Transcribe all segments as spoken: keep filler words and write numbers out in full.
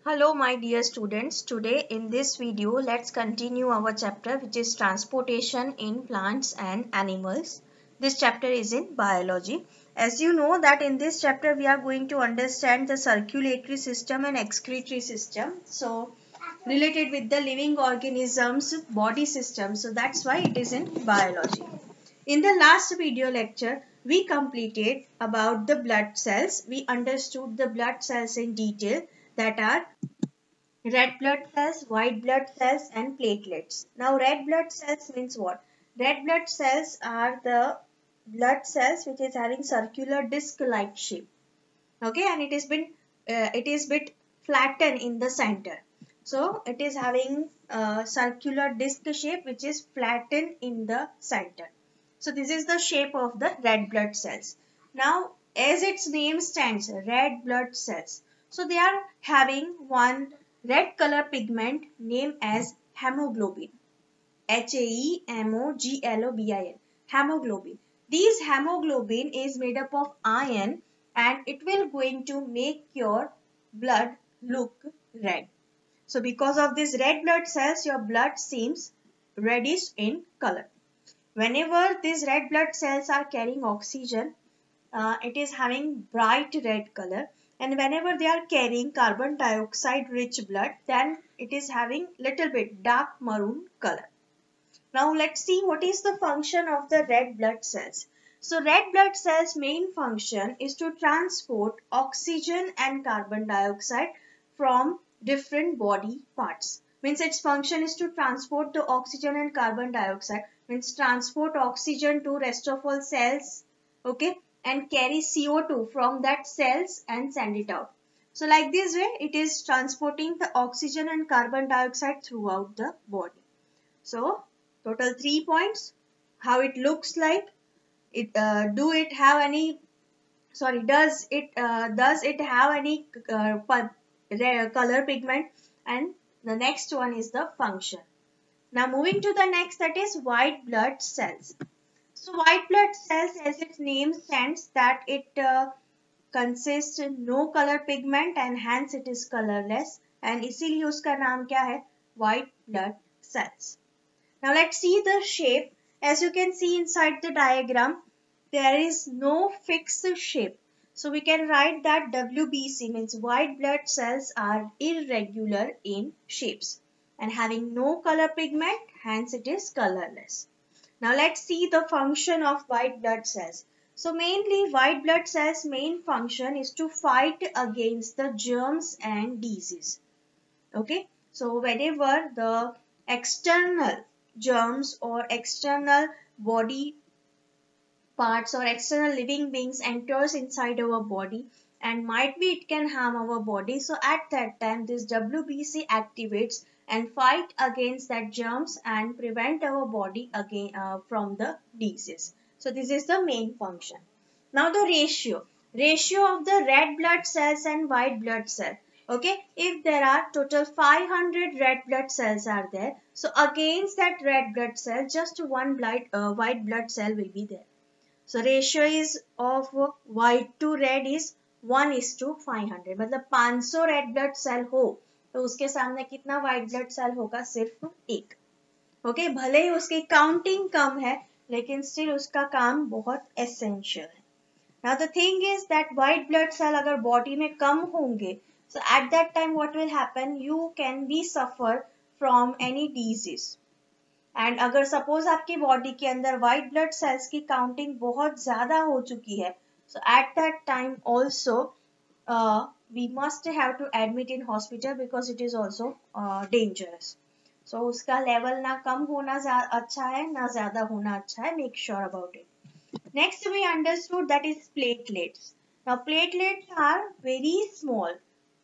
Hello my dear students, today in this video let's continue our chapter which is transportation in plants and animals. This chapter is in biology. As you know that in this chapter we are going to understand the circulatory system and excretory system. So related with the living organisms body system. So that's why it is in biology. In the last video lecture we completed about the blood cells. We understood the blood cells in detail that are red blood cells, white blood cells and platelets. Now red blood cells means what? Red blood cells are the blood cells which is having circular disc-like shape. Okay, and it is been uh, it is bit flattened in the center. So it is having a circular disc shape which is flattened in the center. So this is the shape of the red blood cells. Now as its name stands, red blood cells. So they are having one red color pigment named as hemoglobin. H A E M O G L O B I N. Hemoglobin. This hemoglobin is made up of iron and it will going to make your blood look red. So because of this red blood cells, your blood seems reddish in color. Whenever these red blood cells are carrying oxygen, uh, it is having bright red color, and whenever they are carrying carbon dioxide rich blood, then it is having little bit dark maroon color. Now let's see what is the function of the red blood cells. So red blood cells main function is to transport oxygen and carbon dioxide from different body parts. Means its function is to transport the oxygen and carbon dioxide, means transport oxygen to rest of all cells, okay, and carry C O two from that cells and send it out. So like this way it is transporting the oxygen and carbon dioxide throughout the body. So total three points. How it looks like. It uh, do it have any? Sorry, does it uh, does it have any uh, color pigment? And the next one is the function. Now moving to the next, that is white blood cells. So white blood cells, as its name stands, that it uh, consists no color pigment and hence it is colorless. And इसीलिए उसका नाम क्या है? White blood cells. Now let's see the shape. As you can see inside the diagram, there is no fixed shape. So we can write that W B C means white blood cells are irregular in shapes and having no color pigment, hence it is colorless. Now let's see the function of white blood cells. So mainly white blood cells main function is to fight against the germs and disease. Okay, so whenever the external germs or external body parts or external living beings enters inside our body, and might be it can harm our body, so at that time this W B C activates and fight against that germs and prevent our body again uh, from the disease. So this is the main function. Now the ratio ratio of the red blood cells and white blood cell. Okay, if there are total five hundred red blood cells are there, so against that red blood cell just one blood, uh, white blood cell will be there. So ratio is of white to red is one is to five hundred. मतलब five hundred red blood cell हो तो उसके सामने कितना white blood cell होगा? सिर्फ एक. Okay okay? भले ही उसकी काउंटिंग कम है लेकिन स्टिल उसका काम बहुत एसेंशियल है. Now the thing is that white blood cell अगर बॉडी में कम होंगे, so at that time what will happen? You can be suffer from any disease. And अगर सपोज आपकी बॉडी के अंदर व्हाइट ब्लड सेल्स की काउंटिंग बहुत ज्यादा हो चुकी है, so at that time also we must have to admit in hospital because it is also dangerous. So उसका लेवल ना कम होना अच्छा है ना ज्यादा होना अच्छा है. Make sure about it. Next we understood that is platelets. Now platelets are very small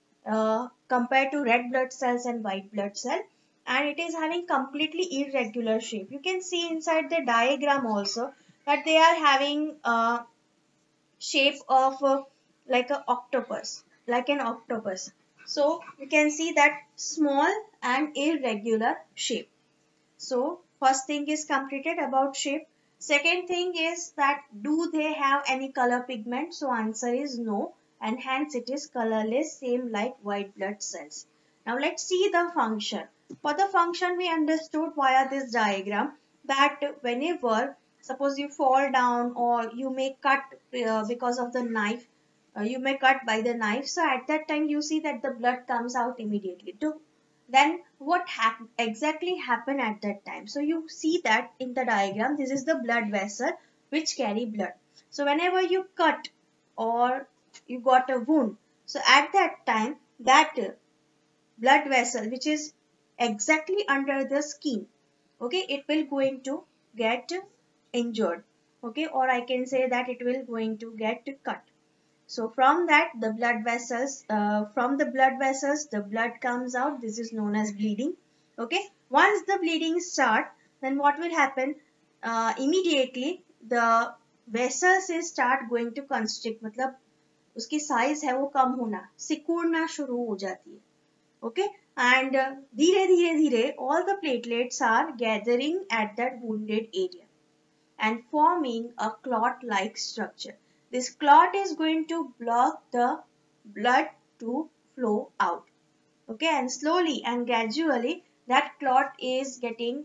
compare to red blood cells and white blood cell, and it is having completely irregular shape. You can see inside the diagram also that they are having a shape of uh, like an octopus, like an octopus. So you can see that small and irregular shape. So first thing is completed about shape. Second thing is that do they have any color pigment? So answer is no. and hence it is colorless, same like white blood cells. Now let's see the function. For the function we understood via this diagram that whenever suppose you fall down or you may cut uh, because of the knife, uh, you may cut by the knife, so at that time you see that the blood comes out immediately. To, then what hap exactly happened at that time? So you see that in the diagram, this is the blood vessel which carry blood. So whenever you cut or you got a wound, so at that time that blood vessel which is exactly under the skin, okay, it will going to get injured, okay, or I can say that it will going to get cut. So from that the blood vessels, uh, from the blood vessels the blood comes out. This is known as bleeding. Okay, once the bleeding start, then what will happen? Uh, immediately the vessels is start going to constrict, मतलब उसकी size है वो कम होना, सिकुड़ना शुरू हो जाती है. Okay, and uh, धीरे धीरे धीरे all the platelets are gathering at that wounded area and forming a clot-like structure. This clot is going to block the blood to flow out. Okay, and slowly and gradually that clot is getting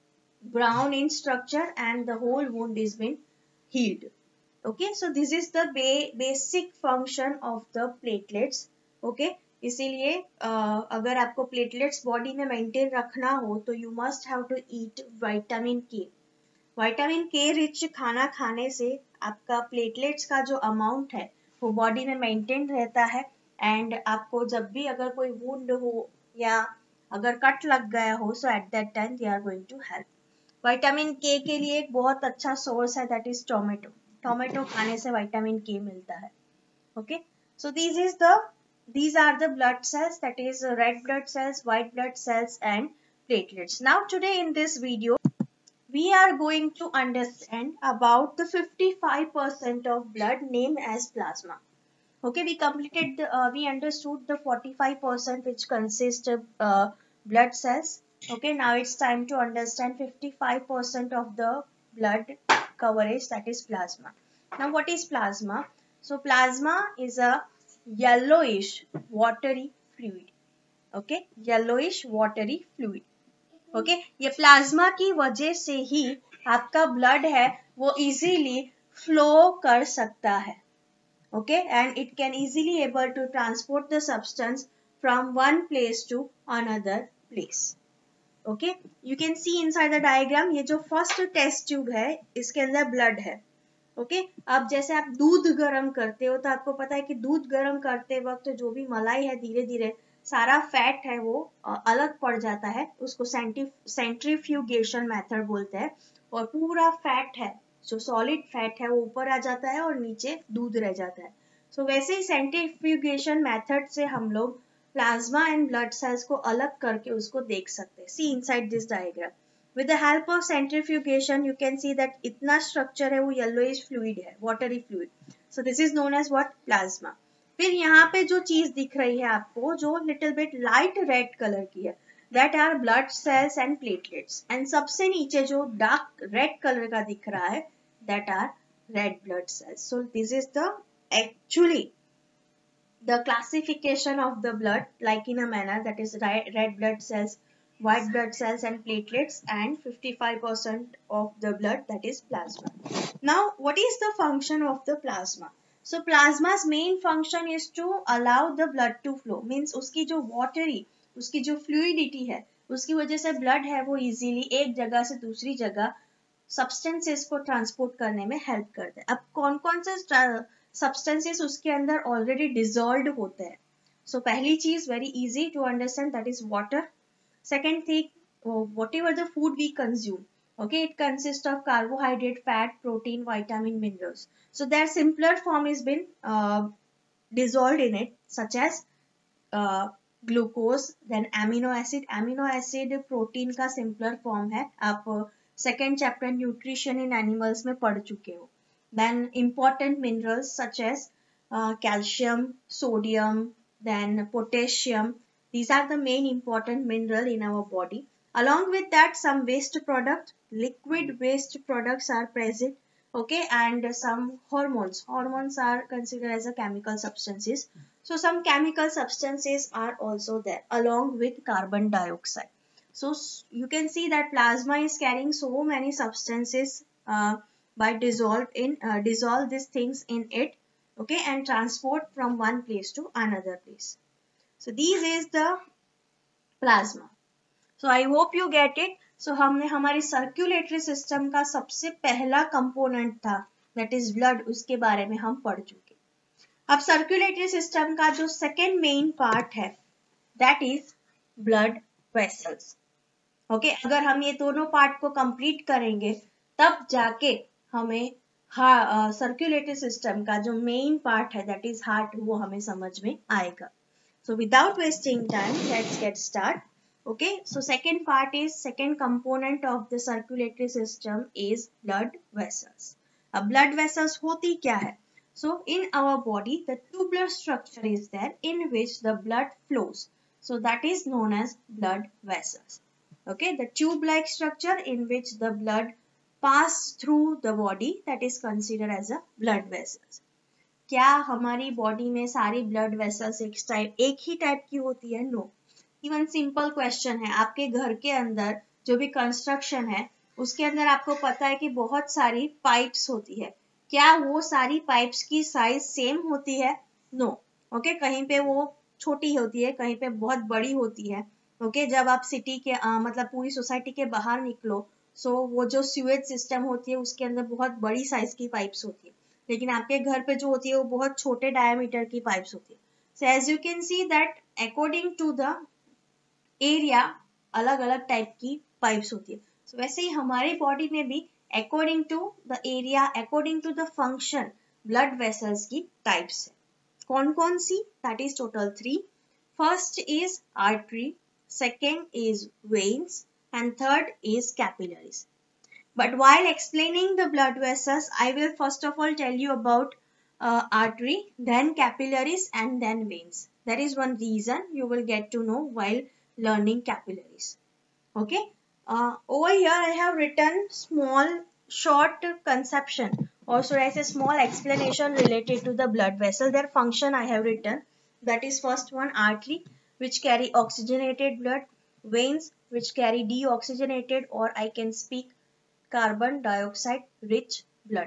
brown in structure and the whole wound is been healed. Okay, so this is the ba basic function of the platelets. Okay, इसीलिए uh, अगर आपको platelets body में maintain रखना हो तो you must have to eat vitamin K. Vitamin K rich खाना खाने से आपका प्लेटलेट्स का जो अमाउंट है वो बॉडी में मेंटेन रहता है एंड आपको जब भी अगर कोई वुंड हो या अगर कट लग गया हो so at that time they are going to help. Vitamin K के लिए एक बहुत अच्छा सोर्स है दैट इज टोमेटो। टोमेटो खाने से विटामिन के मिलता है। Okay, so this is the these are the blood cells, that is red blood cells, white blood cells and platelets. Now today in this video we are going to understand about the fifty-five percent of blood named as plasma. Okay, we completed the, uh, we understood the forty-five percent which consists of uh, blood cells. Okay, now it's time to understand fifty-five percent of the blood coverage, that is plasma. Now what is plasma? So plasma is a yellowish watery fluid. Okay, yellowish watery fluid. Okay okay? ये plasma की वजह से ही आपका blood है वो easily flow कर सकता है। Okay, and it can easily able to transport the substance from one place to another place. Okay, you can see inside the diagram, ये जो फर्स्ट टेस्ट ट्यूब है इसके अंदर ब्लड है। Okay okay? अब जैसे आप दूध गर्म करते हो तो आपको पता है कि दूध गर्म करते वक्त जो भी मलाई है धीरे धीरे सारा फैट है वो अलग पड़ जाता है, उसको सेंट्रीफ्यूगेशन मेथड बोलते हैं, और पूरा फैट है जो सॉलिड फैट है वो ऊपर आ जाता है और नीचे दूध रह जाता है। सो so, वैसे ही सेंट्रीफ्यूगेशन मेथड से हम लोग प्लाज्मा एंड ब्लड सेल्स को अलग करके उसको देख सकते हैं। See inside this diagram, with the help of centrifugation you can see that इतना structure है वो yellowish fluid है, watery fluid. So this is known as what? Plasma. फिर यहाँ पे जो चीज दिख रही है आपको जो little bit light red color की है, that are blood cells and platelets. And सबसे नीचे जो dark red color का दिख रहा है that are red blood cells. So this is the actually the classification of the blood like in a manner, that is red blood cells, white blood cells and platelets, and fifty-five percent of the blood, that is plasma. Now what is the function of the plasma? So plasma's main function is to allow the blood to flow, means उसकी जो watery, उसकी जो fluidity है उसकी वजह से blood है वो easily एक जगह से दूसरी जगह substances को transport करने में help करते हैं। अब कौन कौन से substances उसके अंदर already dissolved होते हैं? So पहली चीज very easy to understand, that is water. Second thing, whatever the food we consume, okay, it consists of carbohydrate, fat, protein, vitamin, minerals. So their simpler form has been uh, dissolved in it, such as uh, glucose, then amino acid. Amino acid protein का simpler form है, आप second chapter nutrition in animals में पढ़ चुके हो. Then important minerals such as uh, calcium, sodium, then potassium. These are the main important mineral in our body. Along with that, some waste product, liquid waste products are present, okay, and some hormones. Hormones are considered as a chemical substances. So some chemical substances are also there along with carbon dioxide. So you can see that plasma is carrying so many substances uh, by dissolve in uh, dissolve these things in it, okay, and transport from one place to another place. So this is the plasma. So I hope you get it. So हमने हमारी circulatory system का सबसे पहला component था that is blood, उसके बारे में हम पढ़ चुके. अब सर्कुलेटरी सिस्टम का जो सेकेंड मेन पार्ट है that is blood vessels. Okay, अगर हम ये दोनों पार्ट को कंप्लीट करेंगे तब जाके हमें सर्कुलेटरी सिस्टम का जो मेन पार्ट है दैट इज हार्ट, वो हमें समझ में आएगा. So without wasting time, let's get start. Okay, so second part is second component of the circulatory system is blood vessels. अब blood vessels होती क्या है? So in our body, the tubular structure is there in which the blood flows. So that is known as blood vessels. Okay, the tube-like structure in which the blood pass through the body, that is considered as a blood vessels. क्या हमारी body में सारी blood vessels एक type एक ही type की होती है? No. Even simple question है, आपके घर के अंदर जो भी कंस्ट्रक्शन है उसके अंदर आपको पता है कि बहुत सारी पाइप्स होती है. क्या वो सारी पाइप्स की साइज सेम होती है? नो. ओके, कहीं पे वो छोटी होती है, कहीं पे बहुत बड़ी होती है. Okay okay? जब आप सिटी के आ, मतलब पूरी सोसाइटी के बाहर निकलो, सो so वो जो स्यूएज सिस्टम होती है उसके अंदर बहुत बड़ी साइज की पाइप्स होती है, लेकिन आपके घर पे जो होती है वो बहुत छोटे डायमीटर की पाइप्स होती है. So as you can see that according to the area अलग अलग टाइप की पाइप्स होती है. सो so, वैसे ही हमारी बॉडी में भी according to the area, according to the function, blood vessels की टाइप्स है. कौन कौन सी? That is total three. First is artery, second is veins and third is capillaries. But while explaining the blood vessels, I will first of all tell you about uh, artery, then capillaries and then veins. That is one reason you will get to know while learning capillaries. Okay. Uh, over here I have written small short conception, or should I say small explanation related to the blood vessel. Their function I have written. That is first one, artery, which carry oxygenated blood. Veins, which carry deoxygenated, or I can speak carbon dioxide rich blood.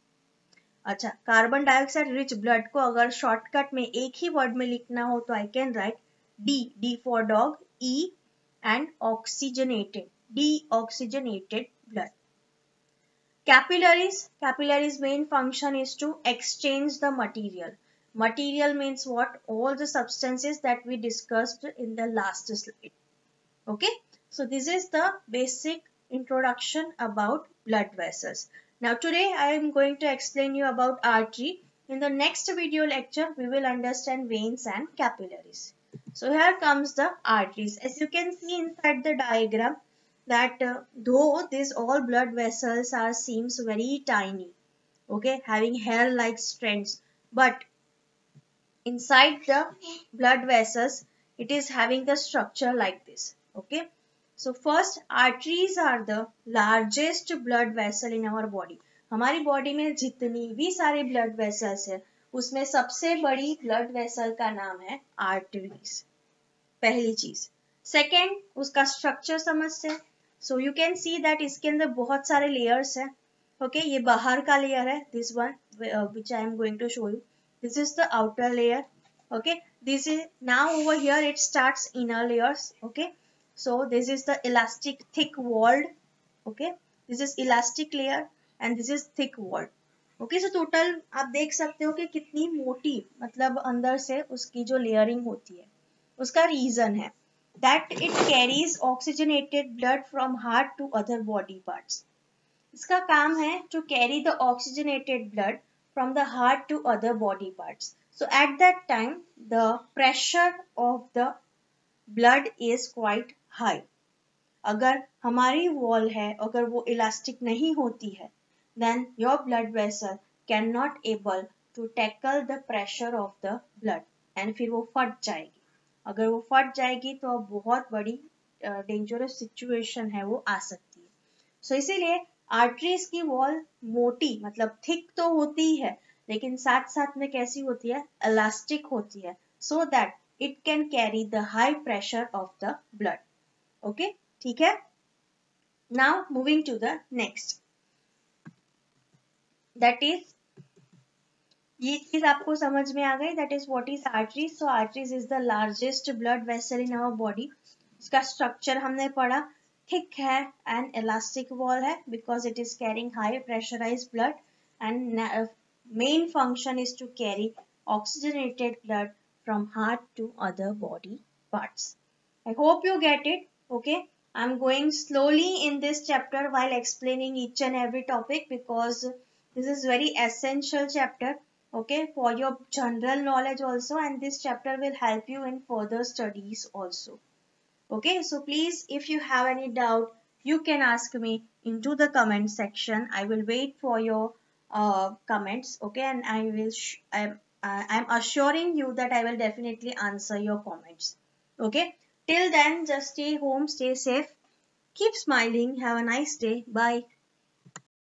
अच्छा, carbon dioxide rich blood को अगर shortcut में एक ही word में लिखना हो तो I can write D, D for dog, E and oxygenated, deoxygenated blood. Capillaries, capillaries main function is to exchange the material. Material means what? All the substances that we discussed in the last slide. Okay, so this is the basic introduction about blood vessels. Now today I am going to explain you about artery. In the next video lecture we will understand veins and capillaries. So here comes the arteries. As you can see inside the diagram that uh, though these all blood vessels are seems very tiny, okay, having hair like strands, but inside the blood vessels it is having the structure like this. Okay. So first, arteries are the largest blood vessel in our body. हमारी body में जितनी भी सारी blood vessels है उसमें सबसे बड़ी blood vessel का नाम है आर्टरीज. पहली चीज. सेकेंड, उसका स्ट्रक्चर समझते हैं. So you can see that इसके अंदर बहुत सारे लेयर्स है. ओके okay, ये बाहर का लेयर है, this one which I am going to show you. This is the outer layer. Okay, this is now over here it starts inner layers. Okay, so this is the elastic thick walled. Okay, this is elastic layer and this is thick walled. Okay, so total आप देख सकते हो कि कितनी मोटी, मतलब अंदर से उसकी जो लेयरिंग होती है. उसका रीजन है that it carries oxygenated blood from heart to other body parts. इसका काम है to carry the oxygenated blood from the heart to other body parts. So at that time the pressure of the blood is quite high. अगर हमारी wall है, अगर वो elastic नहीं होती है, then your blood vessel cannot able to tackle the pressure of the blood and फिर वो फट जाएगी. अगर वो फट जाएगी तो बहुत बड़ी डेंजरस uh, सिचुएशन है वो आ सकती है. सो so, इसीलिए आर्टरीज की वॉल मोटी मतलब थिक तो होती है, लेकिन साथ साथ में कैसी होती है, इलास्टिक होती है, so that it can carry the high pressure of the blood. Okay, ठीक है. Now moving to the next, that is, ये चीज आपको समझ में आ गई, that is what is arteries. So arteries is the largest blood vessel in our body. इसका स्ट्रक्चर हमने पढ़ा, थिक है एंड इलास्टिक वॉल है because it is carrying high pressurised blood and main function is to carry oxygenated blood from heart to other body parts. I hope you get it. Okay, I'm going slowly in this chapter while explaining each and every topic because this is very essential chapter, okay, for your general knowledge also, and this chapter will help you in further studies also. Okay, so please, if you have any doubt, you can ask me into the comment section. I will wait for your uh, comments, okay, and I will sh I'm, uh, I'm assuring you that I will definitely answer your comments. Okay, till then, just stay home, stay safe, keep smiling, have a nice day, bye.